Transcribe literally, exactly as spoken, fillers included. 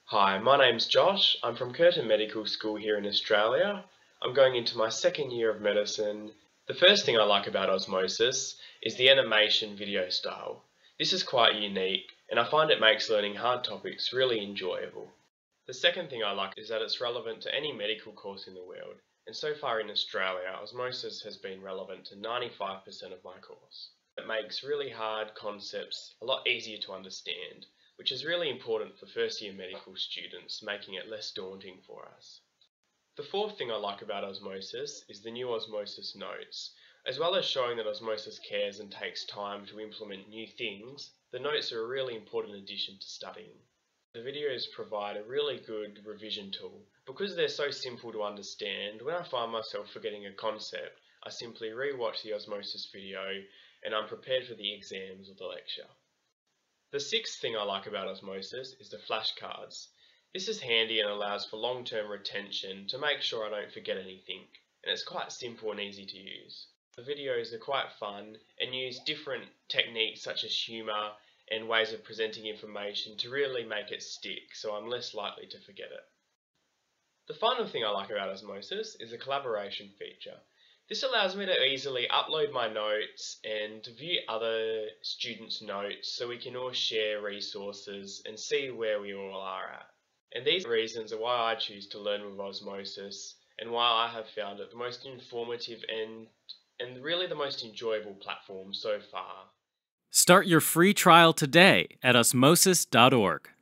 Hi, my name's Josh. I'm from Curtin Medical School here in Australia. I'm going into my second year of medicine. The first thing I like about Osmosis is the animation video style. This is quite unique, and I find it makes learning hard topics really enjoyable. The second thing I like is that it's relevant to any medical course in the world, and so far in Australia, Osmosis has been relevant to ninety-five percent of my course. It makes really hard concepts a lot easier to understand, which is really important for first year medical students, making it less daunting for us. The fourth thing I like about Osmosis is the new Osmosis notes. As well as showing that Osmosis cares and takes time to implement new things, the notes are a really important addition to studying. The videos provide a really good revision tool. Because they're so simple to understand, when I find myself forgetting a concept, I simply re-watch the Osmosis video and I'm prepared for the exams or the lecture. The sixth thing I like about Osmosis is the flashcards. This is handy and allows for long-term retention to make sure I don't forget anything, and it's quite simple and easy to use. The videos are quite fun and use different techniques such as humour and ways of presenting information to really make it stick, so I'm less likely to forget it. The final thing I like about Osmosis is the collaboration feature. This allows me to easily upload my notes and to view other students' notes so we can all share resources and see where we all are at. And these reasons are why I choose to learn with Osmosis and why I have found it the most informative and, and really the most enjoyable platform so far. Start your free trial today at osmosis dot org.